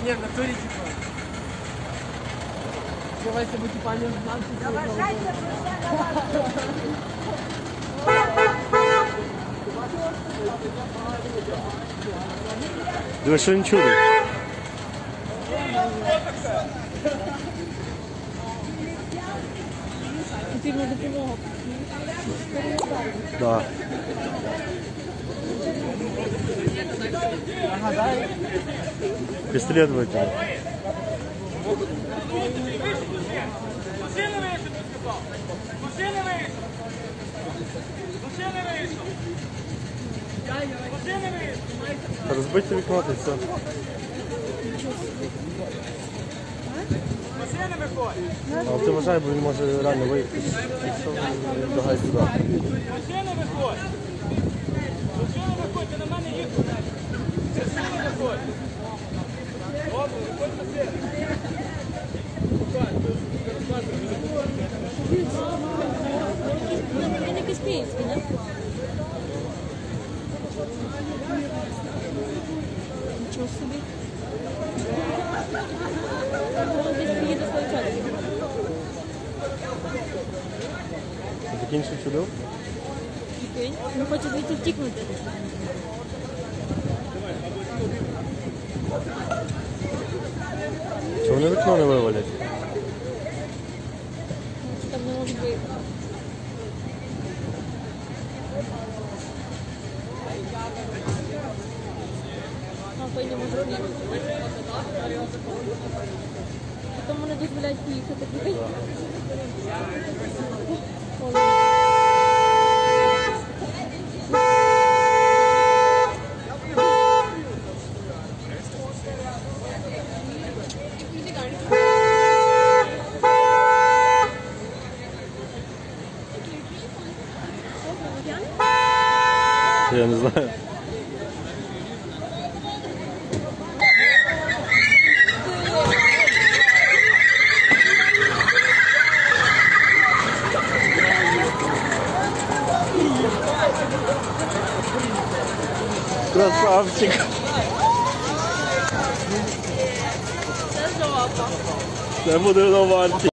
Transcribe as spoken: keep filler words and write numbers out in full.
Не, в натуре типа. Давайте бы типа не знали. Диви, що він чудить. Потрібна допомога. Да. Пістолет витягнув. Машина вийшов, ти сказав! Машина вийшов! Машина вийшов! Машина вийшов! Розбийте вікно і все. Машина виходить! Але ти вважай, бо він може реально виїхати. Давай сюди. Машина виходить! Машина виходить, ти на мене їхав! Машина виходить! Добре, виходь машина! Він якийсь київський, не? Нічого собі. Він десь приїде з Лойчатки. Закінчив чудив? Прикинь, він хоче звідси втікнути. Чи вони вікно не вивалять? Там не може виїхати. А, той не може виїхати. Потім вони дозволяють поїхати. Прикинь? Я не знаю. Красавчик. Це буде на варті.